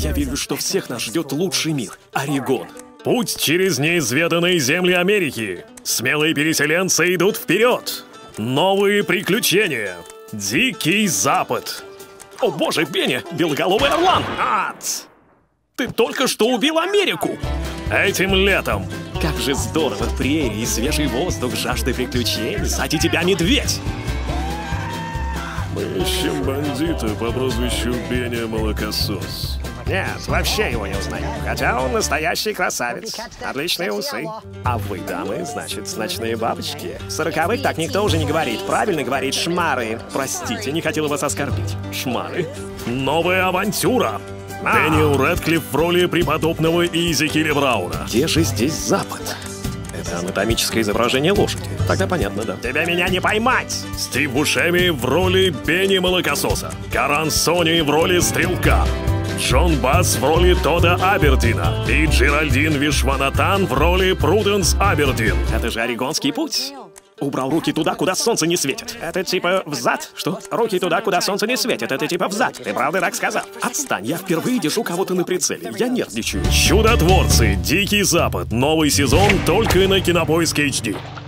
Я верю, что всех нас ждет лучший мир. Орегон. Путь через неизведанные земли Америки. Смелые переселенцы идут вперед. Новые приключения. Дикий Запад. О боже, Бенни, белоголовый орлан! Ад! Ты только что убил Америку! Этим летом. Как же здорово, прерии, свежий воздух, жажда приключений, сзади тебя медведь! Мы ищем бандита по прозвищу Беня Молокосос. Нет, вообще его не узнаю. Хотя он настоящий красавец. Отличные усы. А вы, дамы, значит, ночные бабочки? В 40-х так никто уже не говорит. Правильно говорит шмары. Простите, не хотела вас оскорбить. Шмары. Новая авантюра. Дэниел Рэдклифф в роли преподобного Изекиля Брауна. Где же здесь Запад? Это анатомическое изображение лошади. Тогда понятно, да. Тебя меня не поймать! Стив Бушеми в роли Бенни Молокососа. Каран Сони в роли Стрелка. Джон Басс в роли Тода Абердина. И Джеральдин Вишванатан в роли Пруденс Абердин. Это же Орегонский путь. Убрал руки туда, куда солнце не светит. Это типа взад? Что? Руки туда, куда солнце не светит. Это типа взад. Ты правда так сказал? Отстань, я впервые держу кого-то на прицеле. Я нервничаю. Чудотворцы. Дикий Запад. Новый сезон только на Кинопоиск HD.